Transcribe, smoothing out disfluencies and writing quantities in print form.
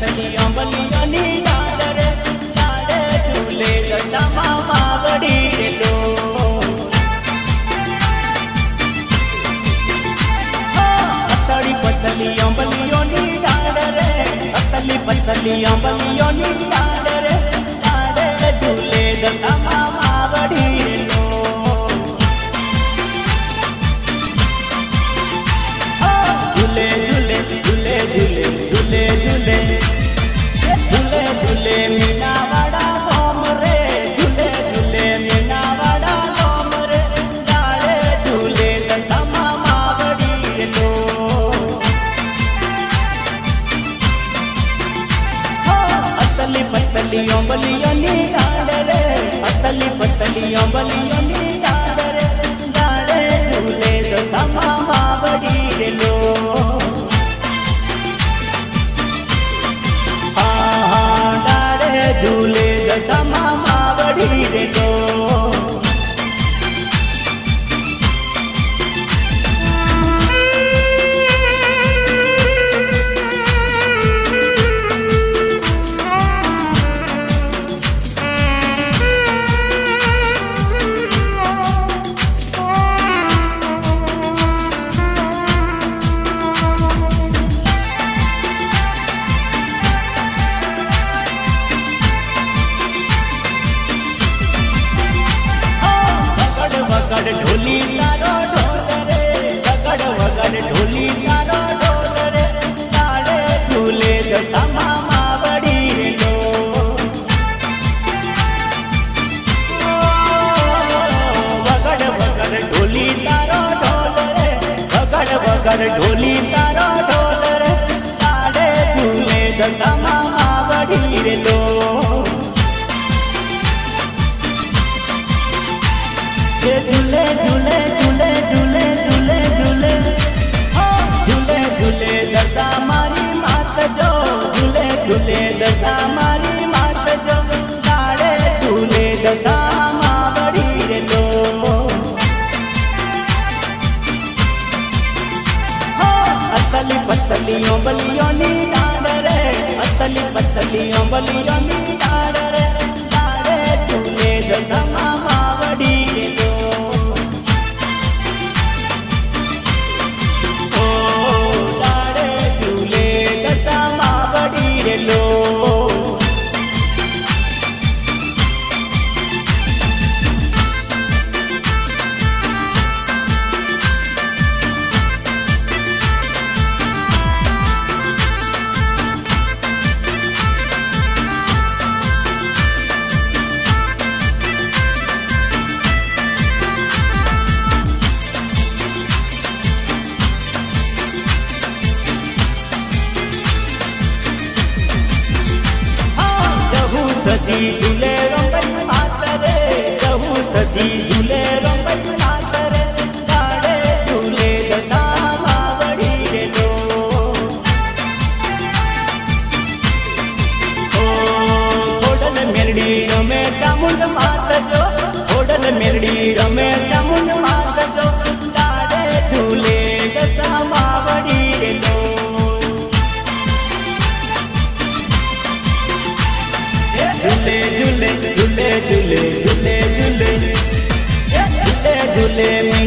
पतली अंबलियोनी डाल रे डाले झूले दशामा मावड़ी रे लो पतली पतली अंबलियोनी डाल रे पतली अंबलियोनी डाल रे डाले झूले दशामा मावड़ी रे लो झूले झूले झूले झूले झूले झूले झूले झूले मीना वाड़ा गोम रे झूले झूले मीना वाड़ा गोम रे डाले झूले दशामा मावड़ी रे लो पतली पतली अंबलियोनी डाल रे पतली पतली अंबलियोनी डाल रे डाले झूले दशामा मावड़ी रे लो झूले दशामा मावड़ी रे लो ढोली तारो ढोल रे वगड़ वगड़ ढोली तारो ढोल रे डाले झूले दशामा मावड़ी रे लो वगड़ वगड़ ढोली तारो ढोल रे वगड़ वगड़ ढोली तारो ढोल रे डाले झूले दशामा मावड़ी रे लो झूले झूले झूले झूले झूले झूले झूले झूले दशा मारी मात जो झूले झूले दशा मारी मात जो डाले झूले दशा मावड़ी रे लो पतली पतली अंबलियोनी डाल रे पतली पतली अंबलियोनी डाल रे डाले झूले दशामा मावड़ी रे लो रे लो सदी झूले रंगई मात रे कहू सदी झूले रंगई मात रे डाले झूले दशामा मावड़ी रे लो ओडल मेरडी रमे चामुंड मात जो ओडल मेरडी रमे चामुंड मात जो डाले झूले दशामा मावड़ी रे लो झूले झूले झूले झूले झूले झूले झूले झूले